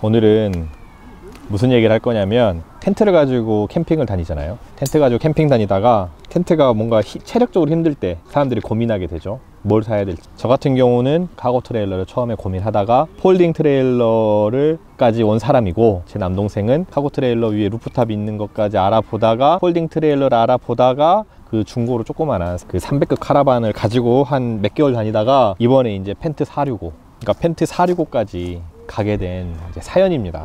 오늘은 무슨 얘기를 할 거냐면 텐트를 가지고 캠핑을 다니잖아요. 텐트 가지고 캠핑 다니다가 텐트가 뭔가 체력적으로 힘들 때 사람들이 고민하게 되죠. 뭘 사야 될지. 저 같은 경우는 카고 트레일러를 처음에 고민하다가 폴딩 트레일러를까지 온 사람이고, 제 남동생은 카고 트레일러 위에 루프탑이 있는 것까지 알아보다가 폴딩 트레일러를 알아보다가 그 중고로 조그만한 그 300급 카라반을 가지고 한 몇 개월 다니다가 이번에 이제 펜트 465, 그러니까 펜트 465까지 가게 된 이제 사연입니다.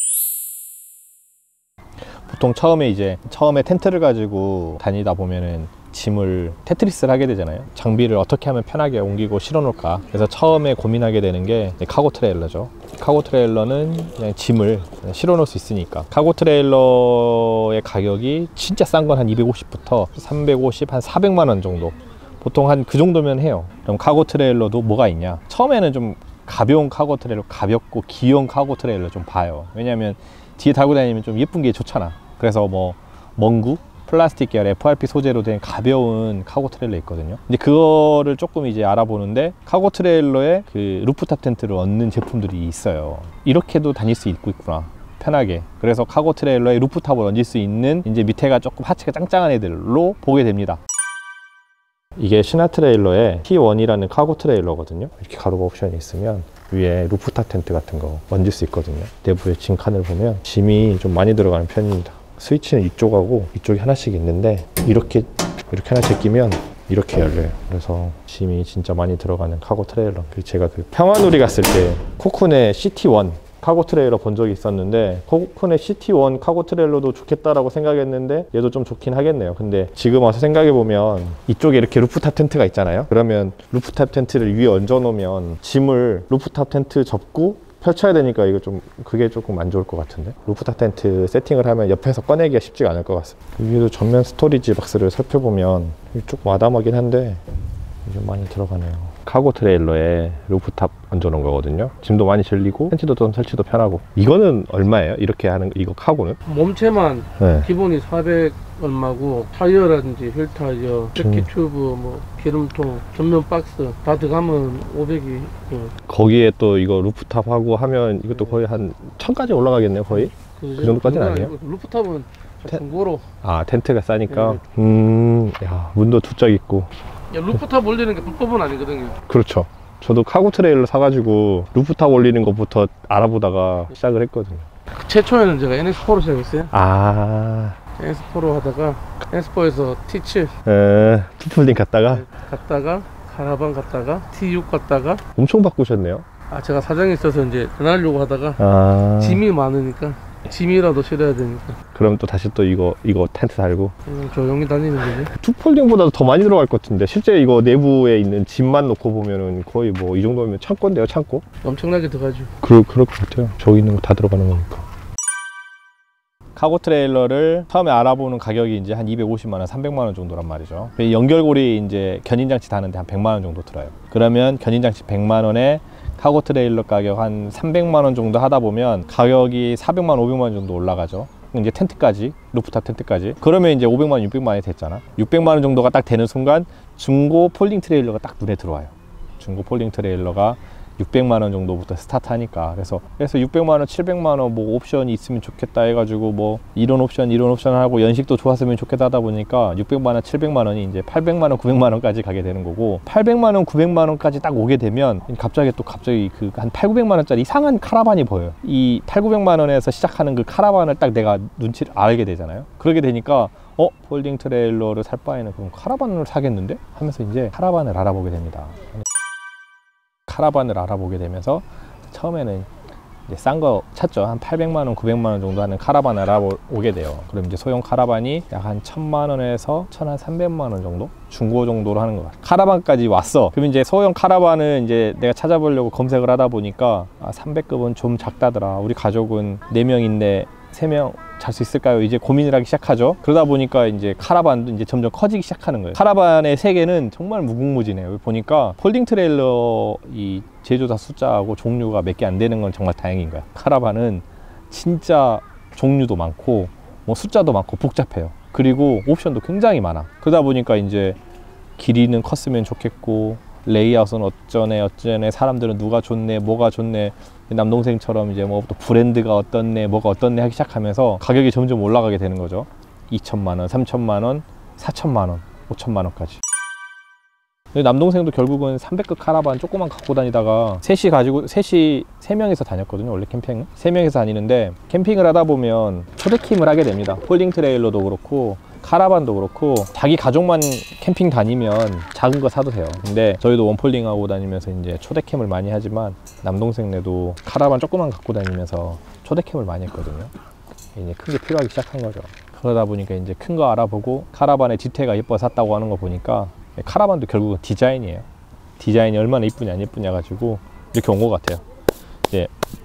보통 처음에 텐트를 가지고 다니다 보면은 짐을 테트리스를 하게 되잖아요. 장비를 어떻게 하면 편하게 옮기고 실어 놓을까. 그래서 처음에 고민하게 되는 게 카고 트레일러죠. 카고 트레일러는 그냥 짐을 실어 놓을 수 있으니까. 카고 트레일러의 가격이 진짜 싼 건 한 250부터 350, 한 400만 원 정도, 보통 한 그 정도면 해요. 그럼 카고 트레일러도 뭐가 있냐, 처음에는 좀 가벼운 카고 트레일러, 가볍고 귀여운 카고 트레일러 좀 봐요. 왜냐면 뒤에 달고 다니면 좀 예쁜 게 좋잖아. 그래서 뭐 멍구, 플라스틱 계열 FRP 소재로 된 가벼운 카고 트레일러 있거든요. 근데 그거를 조금 이제 알아보는데 카고 트레일러에 그 루프탑 텐트를 얻는 제품들이 있어요. 이렇게도 다닐 수 있구나, 편하게. 그래서 카고 트레일러에 루프탑을 얹을 수 있는, 이제 밑에가 조금 하체가 짱짱한 애들로 보게 됩니다. 이게 신화 트레일러의 T1이라는 카고 트레일러거든요. 이렇게 가로가 옵션이 있으면 위에 루프탑 텐트 같은 거 얹을 수 있거든요. 내부의 짐칸을 보면 짐이 좀 많이 들어가는 편입니다. 스위치는 이쪽하고 이쪽이 하나씩 있는데 이렇게 하나 제끼면 이렇게 열려요. 그래서 짐이 진짜 많이 들어가는 카고 트레일러. 제가 그 평화누리 갔을 때 코쿤의 CT1 카고 트레일러 본 적이 있었는데, 코쿤의 CT1 카고 트레일러도 좋겠다라고 생각했는데 얘도 좀 좋긴 하겠네요. 근데 지금 와서 생각해보면 이쪽에 이렇게 루프탑 텐트가 있잖아요. 그러면 루프탑 텐트를 위에 얹어 놓으면 짐을 루프탑 텐트 접고 펼쳐야 되니까 그게 조금 안 좋을 것 같은데, 루프탑 텐트 세팅을 하면 옆에서 꺼내기가 쉽지가 않을 것 같습니다. 위에도 전면 스토리지 박스를 살펴보면 조금 아담하긴 한데 좀 많이 들어가네요. 카고 트레일러에 루프탑 얹어 놓은 거거든요. 짐도 많이 실리고 텐트도 좀 설치도 편하고. 이거는 얼마예요? 이렇게 하는 이거 카고는? 몸체만 네. 기본이 400 얼마고, 타이어라든지 휠 타이어, 세키 튜브, 뭐 기름통, 전면 박스 다 들어가면 500이. 거기에 또 이거 루프탑하고 하면 이것도 거의 한 1000까지 올라가겠네요. 거의 그 정도까지는 아니에요? 루프탑은 중고로. 아, 텐트가 싸니까. 네. 야, 문도 두 짝 있고. 야, 루프탑 올리는 게 불법은 아니거든요. 그렇죠. 저도 카고 트레일러 사가지고 루프탑 올리는 것부터 알아보다가 시작을 했거든요. 최초에는 제가 NS4로 시작했어요. 아, NS4로 하다가 NS4에서 T7 투폴딩 갔다가 카라반 갔다가 T6 갔다가 엄청 바꾸셨네요. 아, 제가 사정이 있어서 이제 변하려고 하다가 짐이 많으니까 짐이라도 실어야 되니까. 그럼 또 다시 또 이거 텐트 달고 조용히 다니는 거지. 투폴딩보다도 더 많이 들어갈 것 같은데, 실제 이거 내부에 있는 짐만 놓고 보면은 거의 뭐 이 정도면 창고인데요, 창고? 엄청나게 들어가죠. 그럴 것 같아요. 저기 있는 거 다 들어가는 거니까. 카고 트레일러를 처음에 알아보는 가격이 이제 한 250만 원, 300만 원 정도란 말이죠. 연결고리 이제 견인장치 다는데 한 100만 원 정도 들어요. 그러면 견인장치 100만 원에 카고 트레일러 가격 한 300만 원 정도 하다 보면 가격이 400만 원, 500만 원 정도 올라가죠. 이제 텐트까지, 루프탑 텐트까지. 그러면 이제 500만 원, 600만 원이 됐잖아. 600만 원 정도가 딱 되는 순간 중고 폴딩 트레일러가 딱 눈에 들어와요. 중고 폴딩 트레일러가 600만 원 정도부터 스타트하니까. 그래서 600만 원, 700만 원 뭐 옵션이 있으면 좋겠다 해가지고 뭐 이런 옵션 하고 연식도 좋았으면 좋겠다 하다 보니까 600만 원, 700만 원이 이제 800만 원, 900만 원까지 가게 되는 거고, 800만 원, 900만 원까지 딱 오게 되면 갑자기 그 한 8, 900만 원짜리 이상한 카라반이 보여요. 이 8, 900만 원에서 시작하는 그 카라반을 딱 내가 눈치를 알게 되잖아요. 그러게 되니까 폴딩 트레일러를 살 바에는 그럼 카라반을 사겠는데? 하면서 이제 카라반을 알아보게 됩니다. 카라반을 알아보게 되면서 처음에는 이제 싼 거 찾죠. 한 800만 원, 900만 원 정도 하는 카라반을 알아보게 돼요. 그럼 이제 소형 카라반이 약 한 1000만 원에서 1300만 원 정도? 중고 정도로 하는 것 같아요. 카라반까지 왔어. 그럼 이제 소형 카라반은 이제 내가 찾아보려고 검색을 하다 보니까 300급은 좀 작다더라. 우리 가족은 4명인데 3명 잘 수 있을까요? 이제 고민을 하기 시작하죠. 그러다 보니까 이제 카라반도 이제 점점 커지기 시작하는 거예요. 카라반의 세계는 정말 무궁무진해요. 보니까 폴딩 트레일러 이 제조사 숫자하고 종류가 몇 개 안 되는 건 정말 다행인 거야. 카라반은 진짜 종류도 많고 뭐 숫자도 많고 복잡해요. 그리고 옵션도 굉장히 많아. 그러다 보니까 이제 길이는 컸으면 좋겠고, 레이아웃은 어쩌네 사람들은 누가 좋네 뭐가 좋네 남동생처럼 이제 뭐 또 브랜드가 어떻네 뭐가 어떻네 하기 시작하면서 가격이 점점 올라가게 되는 거죠. 2천만 원, 3천만 원, 4천만 원, 5천만 원까지. 남동생도 결국은 300급 카라반 조그만 갖고 다니다가 세 명이서 다녔거든요. 원래 캠핑은 3명이서 다니는데, 캠핑을 하다 보면 초대킴을 하게 됩니다. 폴딩 트레일러도 그렇고 카라반도 그렇고 자기 가족만 캠핑 다니면 작은 거 사도 돼요. 근데 저희도 원폴딩 하고 다니면서 이제 초대캠을 많이 하지만 남동생네도 카라반 조그만 갖고 다니면서 초대캠을 많이 했거든요. 이제 큰 게 필요하기 시작한 거죠. 그러다 보니까 이제 큰 거 알아보고 카라반의 뒤태가 예뻐서 샀다고 하는 거 보니까 카라반도 결국은 디자인이에요. 디자인이 얼마나 이쁘냐 안 이쁘냐 가지고 이렇게 온 것 같아요. 이제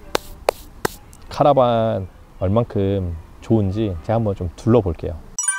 카라반 얼만큼 좋은지 제가 한번 좀 둘러볼게요.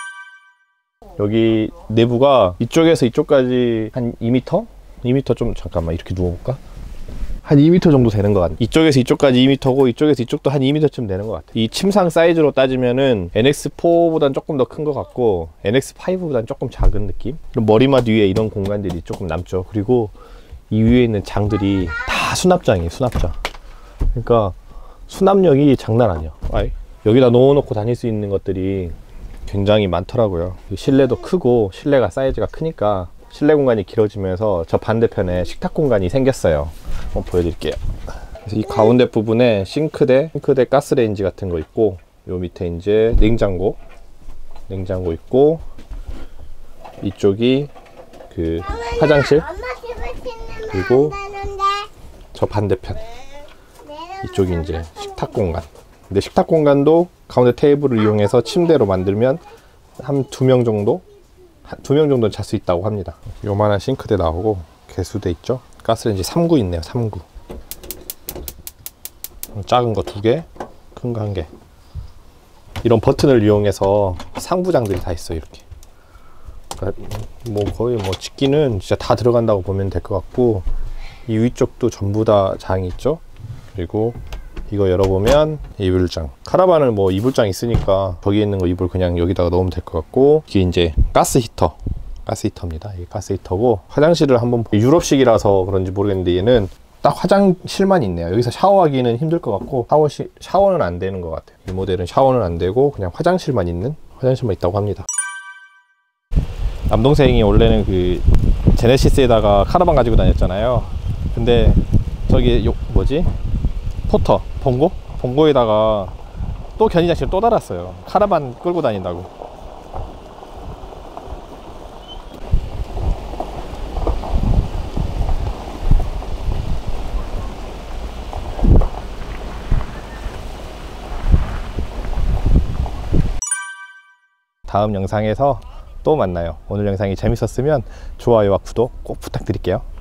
여기 내부가 이쪽에서 이쪽까지 한 2m? 2m 좀 잠깐만 이렇게 누워볼까? 한 2m 정도 되는 것 같아요. 이쪽에서 이쪽까지 2m고 이쪽에서 이쪽도 한 2m쯤 되는 것 같아요. 이 침상 사이즈로 따지면은 NX4보단 조금 더 큰 것 같고 NX5보단 조금 작은 느낌? 그럼 머리맡 위에 이런 공간들이 조금 남죠. 그리고 이 위에 있는 장들이 다 수납장이에요. 수납장. 그러니까 수납력이 장난 아니야. 여기다 넣어놓고 다닐 수 있는 것들이 굉장히 많더라고요. 실내도 크고 실내가 사이즈가 크니까 실내 공간이 길어지면서 저 반대편에 식탁 공간이 생겼어요. 한번 보여드릴게요. 그래서 이 가운데 부분에 싱크대 가스레인지 같은 거 있고, 요 밑에 이제 냉장고 있고, 이쪽이 그 화장실, 그리고 저 반대편 이쪽이 이제 식탁 공간. 근데 식탁 공간도 가운데 테이블을 이용해서 침대로 만들면 한 2명 정도? 2명 정도는 잘 수 있다고 합니다. 요만한 싱크대 나오고 개수대 있죠? 가스레인지 3구 있네요. 3구. 작은 거 2개, 큰 거 1개. 이런 버튼을 이용해서 상부장들이 다 있어요. 이렇게. 그러니까 뭐 거의 뭐 집기는 진짜 다 들어간다고 보면 될 것 같고, 이 위쪽도 전부 다 장이 있죠? 그리고 이거 열어보면 이불장. 카라반은 뭐 이불장 있으니까 거기에 있는 거 이불 그냥 여기다가 넣으면 될 것 같고, 이게 이제 가스 히터입니다. 이게 가스 히터고, 화장실을 한번 유럽식이라서 그런지 모르겠는데 얘는 딱 화장실만 있네요. 여기서 샤워하기는 힘들 것 같고 샤워는 안 되는 것 같아요. 이 모델은 샤워는 안 되고 그냥 화장실만 있다고 합니다. 남동생이 원래는 그 제네시스에다가 카라반 가지고 다녔잖아요. 근데 저기 포터 봉고에다가 또 견인장치를 또 달았어요. 카라반 끌고 다닌다고. 다음 영상에서 또 만나요. 오늘 영상이 재밌었으면 좋아요와 구독 꼭 부탁드릴게요.